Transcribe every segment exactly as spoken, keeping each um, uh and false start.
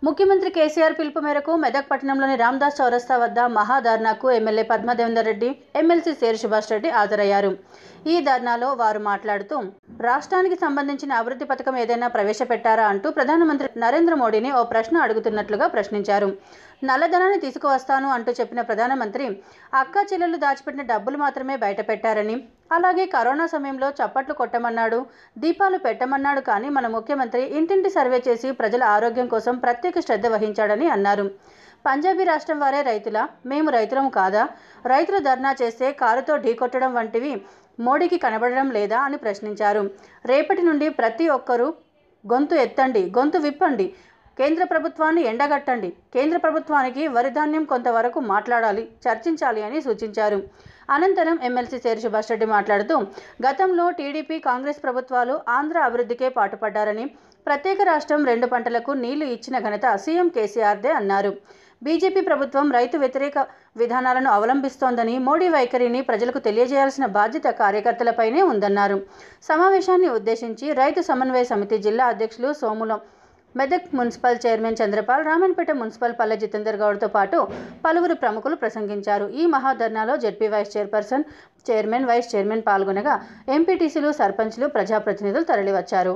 ముఖ్యమంత్రి కేసీఆర్ పిలుపు మేరకు మెదక్ పట్టణంలోని రామదాస్ చౌరస్తా వద్ద మహాధర్నాకు ఎమ్మెల్యే పద్మదేవేందర్ రెడ్డి, ఎమ్మెల్సీ సేరు సుభాష్ రెడ్డి హాజరయ్యారు. ఈ ధర్నాలో వారు మాట్లాడుతూ రాష్ట్రానికి సంబంధించిన అభివృద్ధి పథకం ఏదైనా ప్రవేశపెట్టారా అంటూ ప్రధానమంత్రి నరేంద్ర మోడీని ఓ ప్రశ్న అడుగుతున్నట్లుగా ప్రశ్నించారు. నల్లధనాన్ని తీసుకువస్తాను అంటూ చెప్పిన ప్రధానమంత్రి అక్కా చెల్లెలు దాచిపెట్టిన డబ్బులు మాత్రమే బయటపెట్టారని, అలాగే కరోనా సమయంలో చప్పట్లు కొట్టమన్నాడు, దీపాలు పెట్టమన్నాడు. కానీ మన ముఖ్యమంత్రి ఇంటింటి సర్వే చేసి ప్రజల ఆరోగ్యం కోసం ప్రత్యేక శ్రద్ధ వహించాడని అన్నారు. పంజాబీ రాష్ట్రం వారే రైతులా? మేము రైతులం కాదా? రైతులు ధర్నా చేస్తే కారుతో ఢీకొట్టడం వంటివి మోడీకి కనబడడం లేదా అని ప్రశ్నించారు. రేపటి నుండి ప్రతి ఒక్కరూ గొంతు ఎత్తండి, గొంతు విప్పండి, కేంద్ర ప్రభుత్వాన్ని ఎండగట్టండి, కేంద్ర ప్రభుత్వానికి వరిధాన్యం కొంతవరకు మాట్లాడాలి, చర్చించాలి అని సూచించారు. అనంతరం ఎమ్మెల్సీ సేరు సుభాష్ రెడ్డి మాట్లాడుతూ గతంలో టీడీపీ, కాంగ్రెస్ ప్రభుత్వాలు ఆంధ్ర అభివృద్ధికే పాటుపడ్డారని, ప్రత్యేక రాష్ట్రం, రెండు పంటలకు నీళ్లు ఇచ్చిన ఘనత సీఎం కేసీఆర్దే అన్నారు. బీజేపీ ప్రభుత్వం రైతు వ్యతిరేక విధానాలను అవలంబిస్తోందని, మోడీ వైఖరిని ప్రజలకు తెలియజేయాల్సిన బాధ్యత కార్యకర్తలపైనే ఉందన్నారు. సమావేశాన్ని ఉద్దేశించి రైతు సమన్వయ సమితి జిల్లా అధ్యక్షులు Somula, Medak municipal chairman Chandrapal, Ramanpet municipal Palle Jitender గౌడ్తో పాటు పలువురు ప్రముఖులు ప్రసంగించారు. ఈ మహాధర్నాలో ZP vice chairperson, chairman, vice chairman పాల్గొనగా ఎంపీటీసీలు, సర్పంచ్లు, ప్రజాప్రతినిధులు తరలివచ్చారు.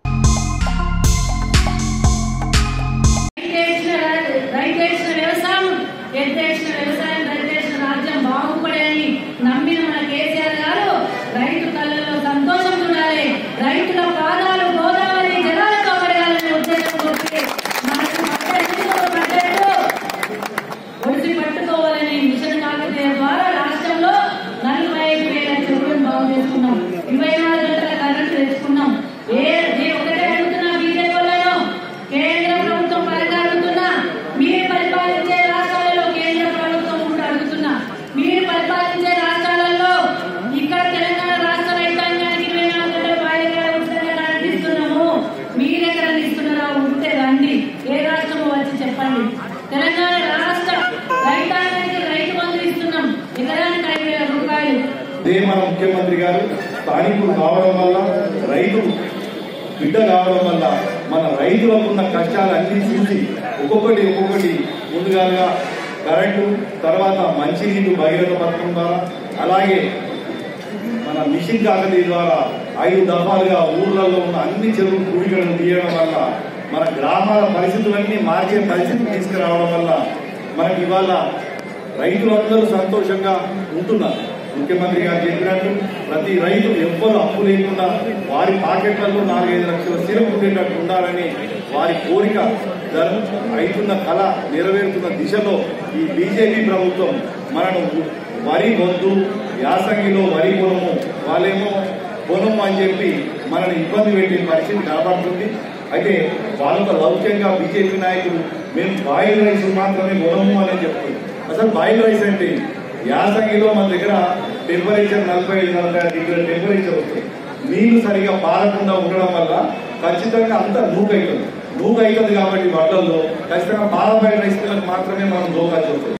తెలంగాణ రాష్ట్ర రైతాంగానికి రైతు బంధు ఇస్తున్నాం, ఎకరానికి ఐదు వేల రూపాయలు. ఇదే మన ముఖ్యమంత్రి గారు స్థానికులు కావడం వల్ల, రైతు బిడ్డ కావడం వల్ల మన రైతులకు ఉన్న కష్టాలు అన్ని చూసి ఒక్కొక్కటి ఒక్కొక్కటి ముందుగా కరెంటు, తర్వాత మంచినీళ్ళు భగీరథ పథకం ద్వారా, అలాగే మన మిషన్ కాకతీ ద్వారా ఐదు దఫాలుగా ఊర్లలో ఉన్న అన్ని చెరువులు కూడికలను తీయడం వల్ల మన గ్రామాల పరిస్థితులన్నీ మార్చే పరిస్థితి తీసుకురావడం వల్ల మనకి ఇవాళ రైతులందరూ సంతోషంగా ఉంటున్నారు. ముఖ్యమంత్రి గారు చెప్పినట్టు ప్రతి రైతు ఎవ్వరు అప్పు లేకుండా వారి పాకెట్లలో నాలుగైదు లక్షల స్థిరం ఉండేటట్టు ఉండాలని వారి కోరిక రైతున్న కళ నెరవేరుతున్న దిశలో ఈ బీజేపీ ప్రభుత్వం మనను వరి వద్దు, యాసంగిలో వరి కొనము, వాళ్ళేమో కొనము అని చెప్పి మనల్ని ఇబ్బంది పెట్టే పరిస్థితి కనబడుతుంది. అయితే వాళ్ళతో లౌక్యంగా బీజేపీ నాయకులు మేము బాయిల్ రైస్ మాత్రమే కొనము అని చెప్తుంది. అసలు బాయిల్ రైస్ అంటే యాసంగిలో మన దగ్గర టెంపరేచర్ నలభై ఐదు నలభై ఐదు డిగ్రీల టెంపరేచర్ వస్తుంది. నీళ్లు సరిగా పారకుండా ఉండడం వల్ల ఖచ్చితంగా అంతా నూకు అవుతుంది. నూకు అవుతుంది కాబట్టి వడ్లల్లో ఖచ్చితంగా బాయిల్ రైస్ మాత్రమే మనం దోగా చూస్తాం.